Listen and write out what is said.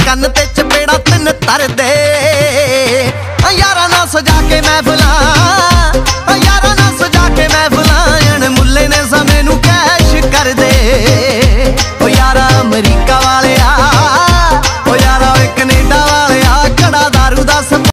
ਕੰਨ ਤੇ ਚਪੇੜਾ ਤਿੰਨ ਤਰਦੇ। ਯਾਰਾਂ ਨਾਲ ਸਜਾ ਕੇ ਮਹਿਫਲਾਂ, ਯਾਰਾਂ ਨਾਲ ਸਜਾ ਕੇ ਮਹਿਫਲਾਂ, ਅਣ ਮੁੱਲੇ ਨੇ ਸਮੇਂ ਨੂੰ ਕੈਸ਼ ਕਰਦੇ। ਓ ਯਾਰਾ ਅਮਰੀਕਾ ਵਾਲੇ